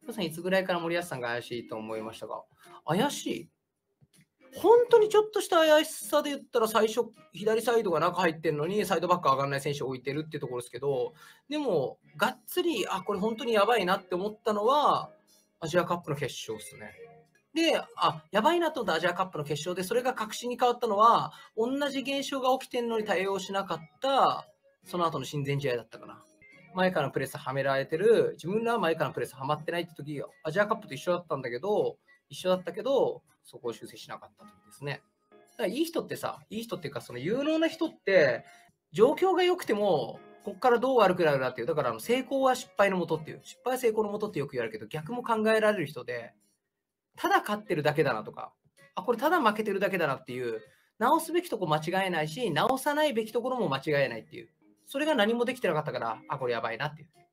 トさん、いつぐらいから森保さんが怪しいと思いましたか？怪しい本当にちょっとした怪しさで言ったら、最初、左サイドが中入ってるのに、サイドバック上がらない選手を置いてるっていうところですけど、でも、がっつり、これ本当にやばいなって思ったのは、アジアカップの決勝ですね。で、やばいなと思ったアジアカップの決勝で、それが確信に変わったのは、同じ現象が起きてるのに対応しなかった、その後の親善試合だったかな。前からのプレスはめられてる、自分らは前からのプレスはまってないって時、アジアカップと一緒だったけど、そこを修正しなかった時ですね。だからいい人ってさ、いい人っていうか、その有能な人って、状況が良くても、こっからどう悪くなるなっていう、だから成功は失敗のもとっていう、失敗は成功のもとってよく言われるけど、逆も考えられる人で、ただ勝ってるだけだなとか、これただ負けてるだけだなっていう、直すべきとこ間違えないし、直さないべきところも間違えないっていう、それが何もできてなかったから、これやばいなっていう。